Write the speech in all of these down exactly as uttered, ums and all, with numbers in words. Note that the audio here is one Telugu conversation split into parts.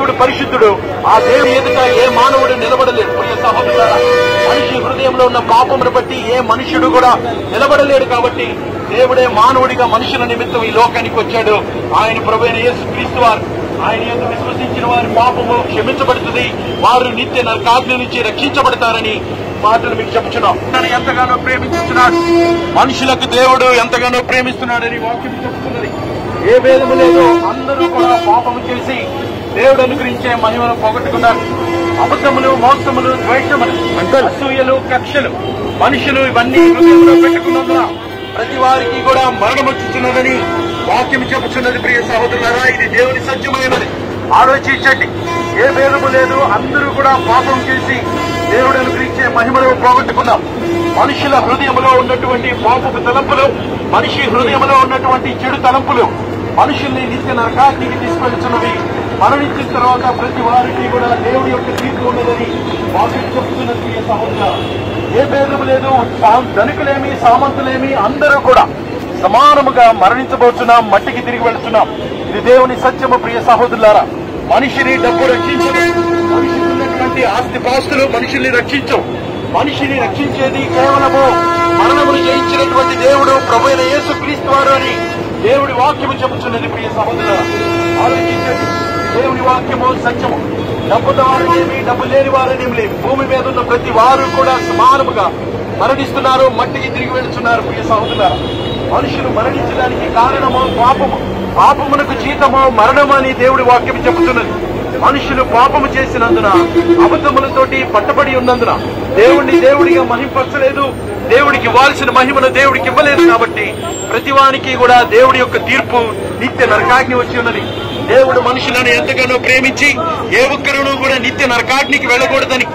దేవుడు పరిశుద్ధుడు. ఆ దేవుని ఎదుట ఏ మానవుడు నిలబడలేడు. ప్రియ సహోదరులారా, మనిషి హృదయంలో ఉన్న పాపమును బట్టి ఏ మనుష్యుడు కూడా నిలబడలేడు. కాబట్టి దేవుడే మానవుడిగా మనుషుల నిమిత్తం ఈ లోకానికి వచ్చాడు. ఆయన ప్రభువైన యేసుక్రీస్తు వారు ఆయన యందు విశ్వసించిన వారి పాపము క్షమించబడుతుంది, వారు నిత్య నరకాగ్ని నుంచి రక్షించబడతారని మాటలు మీకు చెప్తున్నాం. తను ఎంతగానో ప్రేమిస్తున్నాడు, మనుషులకు దేవుడు ఎంతగానో ప్రేమిస్తున్నాడని వాక్యం చెప్తున్నది. ఏ భేదము లేదు, అందరూ కూడా పాపము చేసి దేవుడు అనుగ్రహించే మహిమను పోగొట్టుకున్నారు. అబద్ధములు, మోసములు, ద్వేషములు, అసూయలు, కక్షలు మనుషులు ఇవన్నీ హృదయంలో పెట్టుకున్నందున ప్రతి వారికి కూడా మరణం వచ్చుతున్నదని వాక్యం చెప్పుచున్నది. ప్రియ సహోదరులారా, ఇది దేవుని సత్యమైనది. ఆలోచించండి, ఏ భేదము లేదు, అందరూ కూడా పాపం చేసి దేవుడు అనుగ్రహించే మహిమను పోగొట్టుకున్నాం. మనుషుల హృదయంలో ఉన్నటువంటి పాపపు తలంపులు, మనిషి హృదయంలో ఉన్నటువంటి చెడు తలంపులు మనుషుల్ని నిత్య నరకాగ్నికి తీసుకెళ్తున్నవి. మరణించిన తర్వాత ప్రతి వారికి కూడా దేవుడి యొక్క తీర్పు ఉన్నదని వాక్యం చెప్తున్నది. ప్రియ సహోదరులారా, ఏ భేదము లేదు, ధనికులేమి సామంతులేమి అందరూ కూడా సమానముగా మరణించబోతున్నాం, మట్టికి తిరిగి వెళ్తున్నాం. ఇది దేవుని సత్యము. ప్రియ సహోదరులారా, మనిషిని డబ్బు రక్షించదు, మనిషికి ఉన్నటువంటి ఆస్తి పాస్తులు మనుషుల్ని రక్షించవు. మనిషిని రక్షించేది కేవలము మరణమును జయించినటువంటి దేవుడు ప్రభువైన యేసుక్రీస్తు వారు అని దేవుడి వాక్యము చెబుతున్నది. ప్రియ సహోదరులారా, ఆలోచించండి, దేవుడి వాక్యము సత్యము. డబ్బున్న వారనేమి డబ్బు లేని వారనేమి లేదు, భూమి మీద ఉన్న ప్రతి వారు కూడా సమానముగా మరణిస్తున్నారు, మట్టికి తిరిగి వెళ్తున్నారు. ప్రియ సహోదరులారా, మనుషులు మరణించడానికి కారణము పాపము, పాపమునకు జీతము మరణము అని దేవుడి వాక్యం చెబుతున్నది. మనుషులు పాపము చేసినందున, అబద్ధములతోటి పట్టబడి ఉన్నందున దేవుణ్ణి దేవుడిగా మహింపరచలేదు, దేవుడికి ఇవ్వాల్సిన మహిమను దేవుడికి ఇవ్వలేదు. కాబట్టి ప్రతివానికి కూడా దేవుడి యొక్క తీర్పు నిత్య నరకాగ్ని వచ్చి ఉన్నది. దేవుడు మనుషులను ఎంతగానో ప్రేమించి ఏ ఒక్కరును కూడా నిత్య నరకాగ్నికి వెళ్ళకూడదని,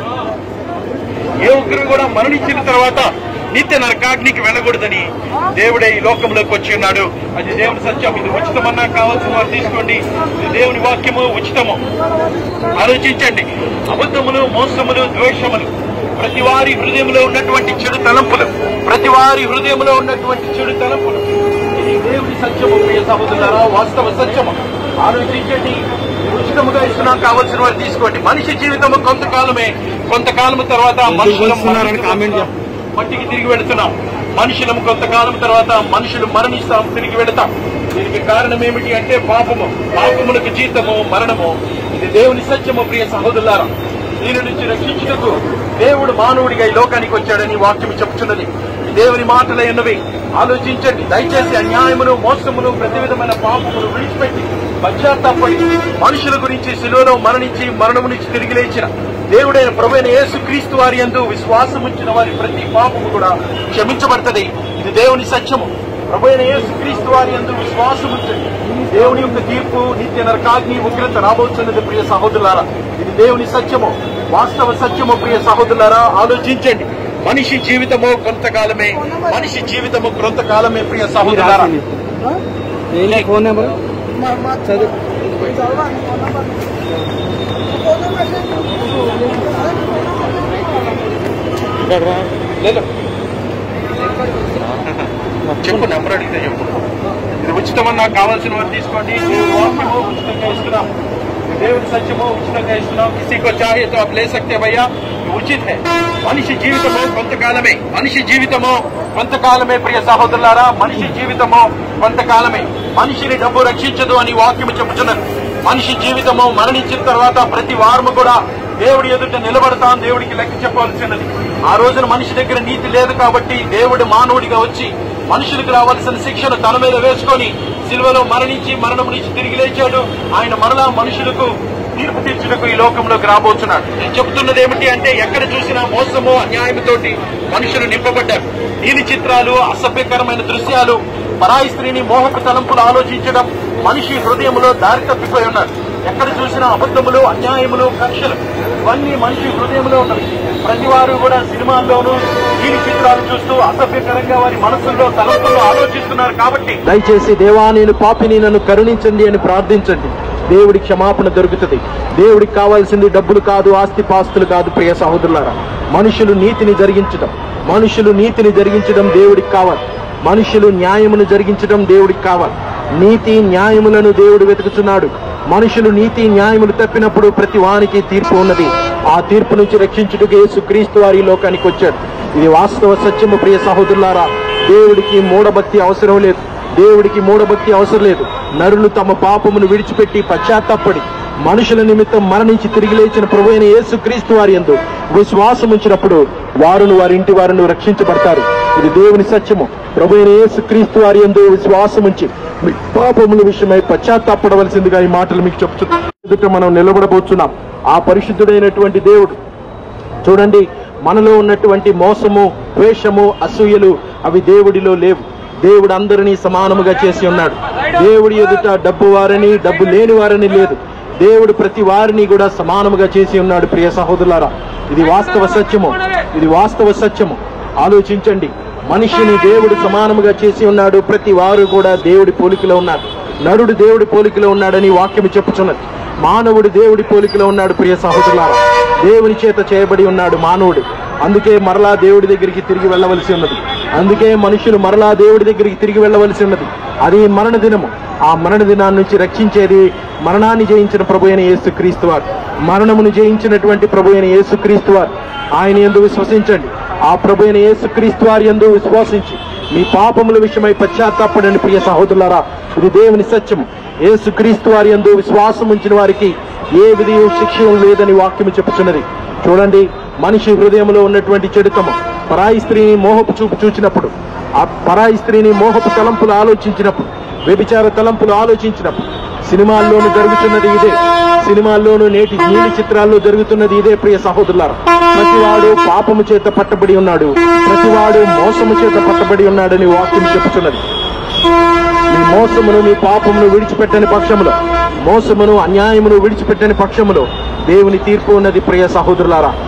ఏ ఒక్కరు కూడా మరణించిన తర్వాత నిత్య నరకాగ్నికి వెళ్ళకూడదని దేవుడే ఈ లోకంలోకి వచ్చి ఉన్నాడు. అది దేవుని సత్యం. ఇది ఉచితమన్నా కావాల్సిన వారు తీసుకోండి. ఇది దేవుని వాక్యము ఉచితము. ఆలోచించండి, అబద్ధములు, మోసములు, ద్వేషములు, ప్రతి వారి హృదయంలో ఉన్నటువంటి చెడు తలంపులు, ప్రతి వారి హృదయంలో ఉన్నటువంటి చెడు తలంపులు ఇది దేవుని సత్యము. ప్రియ సహోదరులారా, వాస్తవ సత్యము. ఆలోచించండి, ఉచితముగా ఇస్తున్నాం, కావాల్సిన వారు తీసుకోండి. మనిషి జీవితము కొంతకాలమే, కొంతకాలం తర్వాత మనుషులు మట్టికి తిరిగి వెళుతున్నాం. మనుషులం కొంతకాలం తర్వాత మనుషులు మరణిస్తాం, తిరిగి వెళతాం. దీనికి కారణం ఏమిటి అంటే పాపము, పాపములకు జీతము మరణము. ఇది దేవుని సత్యము. ప్రియ సహోదరులారా, దీని నుంచి రక్షించుటకు దేవుడు మానవుడిగా ఈ లోకానికి వచ్చాడని వాక్యం చెప్తున్నది. దేవుని మాటలు ఎన్నవి ఆలోచించండి. దయచేసి అన్యాయమును, మోసమును, ప్రతి విధమైన పాపమును విడిచిపెట్టి పశ్చాత్తాపడి మనుషుల గురించి శిలువలో మరణించి మరణము నుంచి తిరిగి లేచిన దేవుడైన ప్రభువైన యేసుక్రీస్తు వారి యందు విశ్వాసం ఉంచిన వారి ప్రతి పాపము కూడా క్షమించబడుతుంది. ఇది దేవుని సత్యము. ప్రభువైన యేసుక్రీస్తు వారి యందు విశ్వాసం ఉంచండి. దేవుని యొక్క తీర్పు నిత్య నరకాగ్ని ఉగ్రత రాబోతున్నది. ప్రియ సహోదరులారా, ఇది దేవుని సత్యము, వాస్తవ సత్యము. ప్రియ సహోదరులారా, ఆలోచించండి, మనిషి జీవితము కొంతకాలమే, మనిషి జీవితము కొంతకాలమే. ప్రియ సహోదరులారా, ఫోన్ నెంబర్ చదువు లేదు, చెప్పు, నెంబర్ అడిగితే చెప్పు. ఇది ఉచితమన్నా కావాల్సిన వారు తీసుకోండి. దేవుని వాక్యము ఉచితంగా ఇస్తున్నాం, దేవుని సత్యము ఉచితంగా ఇస్తున్నాం. కిసీకో చాహే తో ఆప్ లే సక్తే భయ్యా, ఉచిత హై. మనిషి జీవితము కొంతకాలమే, మనిషి జీవితము కొంతకాలమే. ప్రియ సహోదరులారా, మనిషి జీవితము కొంతకాలమే. మనిషిని డబ్బు రక్షించదు అని వాక్యము చెబుతున్నది. మనిషి జీవితము మరణించిన తర్వాత ప్రతి వారము కూడా దేవుడి ఎదుట నిలబడతాం, దేవుడికి లెక్క చెప్పవలసినది. ఆ రోజున మనిషి దగ్గర నీతి లేదు కాబట్టి దేవుడు మానవుడిగా వచ్చి మనుషులకు రావాల్సిన శిక్షను తన మీద వేసుకొని సిలువలో మరణించి మరణం నుంచి తిరిగి లేచాడు. ఆయన మరలా మనుషులకు తీర్పు తీర్చుటకు ఈ లోకంలోకి రాబోతున్నాడు. నేను చెబుతున్నది ఏమిటి అంటే, ఎక్కడ చూసినా మోసము, అన్యాయంతోటి మనుషులు నింపబడ్డారు. నీలి చిత్రాలు, అసభ్యకరమైన దృశ్యాలు, పరాయి స్త్రీని మోహపు తలంపులు ఆలోచించడం మనిషి హృదయంలో దారి తప్పిపోయి ఉన్నారు. ఎక్కడ చూసినా అబద్ధములు, అన్యాయములు, కక్షలు ఇవన్నీ మనిషి హృదయంలో ఉన్నవి. ప్రతి వారు కూడా సినిమాల్లోనూ నీలి చిత్రాలు చూస్తూ అసభ్యకరంగా వారి మనసుల్లో తలంపుల్లో ఆలోచిస్తున్నారు. కాబట్టి దయచేసి దేవా, నేను పాపిని, నన్ను కరుణించండి అని ప్రార్థించండి. దేవుడి క్షమాపణ దొరుకుతుంది. దేవుడికి కావాల్సింది డబ్బులు కాదు, ఆస్తి పాస్తులు కాదు. ప్రియ సహోదరులారా, మనుషులు నీతిని జరిగించడం, మనుషులు నీతిని జరిగించడం దేవుడికి కావాలి. మనుషులు న్యాయమును జరిగించడం దేవుడికి కావాలి. నీతి న్యాయములను దేవుడు వెతుకుతున్నాడు. మనుషులు నీతి న్యాయములు తప్పినప్పుడు ప్రతి వానికి తీర్పు ఉన్నది. ఆ తీర్పు నుంచి రక్షించుటకు యేసుక్రీస్తు వారి లోకానికి వచ్చాడు. ఇది వాస్తవ సత్యము. ప్రియ సహోదరులారా, దేవుడికి మూఢభక్తి అవసరం లేదు. దేవుడికి మూఢభక్తి అవసరం లేదు. నరులు తమ పాపమును విడిచిపెట్టి పశ్చాత్తాపడి మనుషుల నిమిత్తం మరణించి తిరిగి లేచిన ప్రభు అయిన యేసుక్రీస్తు వారి యందు విశ్వాసం ఉంచినప్పుడు వారును వారి ఇంటి వారును రక్షించబడతారు. ఇది దేవుని సత్యము. ప్రభు అయిన యేసుక్రీస్తు వారి యందు విశ్వాసం ఉంచి మీ పాపముల విషయమై పశ్చాత్తాపడవలసిందిగా ఈ మాటలు మీకు చెప్తున్నాం. ఎదుట మనం నిలబడబోతున్నాం. ఆ పరిశుద్ధుడైనటువంటి దేవుడు చూడండి, మనలో ఉన్నటువంటి మోసము, ద్వేషము, అసూయలు అవి దేవుడిలో లేవు. దేవుడు అందరినీ సమానముగా చేసి ఉన్నాడు. దేవుడి ఎదుట డబ్బు వారని డబ్బు లేని వారని లేదు. దేవుడు ప్రతి వారిని కూడా సమానముగా చేసి ఉన్నాడు. ప్రియ సహోదరులారా, ఇది వాస్తవ సత్యము. ఇది వాస్తవ సత్యము. ఆలోచించండి. మనిషిని దేవుడు సమానముగా చేసి ఉన్నాడు. ప్రతి వారు కూడా దేవుడి పోలికలో ఉన్నారు. నరుడు దేవుడి పోలికలో ఉన్నాడని వాక్యము చెప్పుచున్నది. మానవుడు దేవుడి పోలికలో ఉన్నాడు. ప్రియ సహోదరులారా, దేవుని చేత చేయబడి ఉన్నాడు మానవుడు. అందుకే మరలా దేవుడి దగ్గరికి తిరిగి వెళ్ళవలసి ఉన్నది. అందుకే మనుషులు మరలా దేవుడి దగ్గరికి తిరిగి వెళ్ళవలసి ఉన్నది. అది మరణ దినము. ఆ మరణ దినాన్ని నుంచి రక్షించేది మరణాన్ని జయించిన ప్రభు అయిన యేసుక్రీస్తు వారు. మరణమును జయించినటువంటి ప్రభు అయిన యేసుక్రీస్తు వారు. ఆయన యందు విశ్వసించండి. ఆ ప్రభు అయిన యేసుక్రీస్తు వారి యందు విశ్వసించి మీ పాపముల విషయమై పశ్చాత్తాపడండి. ప్రియ సహోదరులారా, ఇది దేవుని సత్యము. యేసుక్రీస్తు వారి యందు విశ్వాసం ఉంచిన వారికి ఏ విధియు శిక్ష లేదని వాక్యము చెప్పుచున్నది. చూడండి, మనిషి హృదయంలో ఉన్నటువంటి చెడుతము పరాయి స్త్రీని మోహపు చూపు చూచినప్పుడు, ఆ పరాయి స్త్రీని మోహపు తలంపులు ఆలోచించినప్పుడు, వ్యభిచార తలంపులు ఆలోచించినప్పుడు, సినిమాల్లోనూ జరుగుతున్నది ఇదే. సినిమాల్లోనూ నేటి నీలి చిత్రాల్లో జరుగుతున్నది ఇదే. ప్రియ సహోదరులారా, ప్రతివాడు పాపము చేత పట్టబడి ఉన్నాడు, ప్రతివాడు మోసము చేత పట్టబడి ఉన్నాడని వాక్యం చెప్పుతున్నది. మీ మోసమును మీ పాపమును విడిచిపెట్టని పక్షములో, మోసమును అన్యాయమును విడిచిపెట్టని పక్షములో దేవుని తీర్పు ఉన్నది. ప్రియ సహోదరులారా,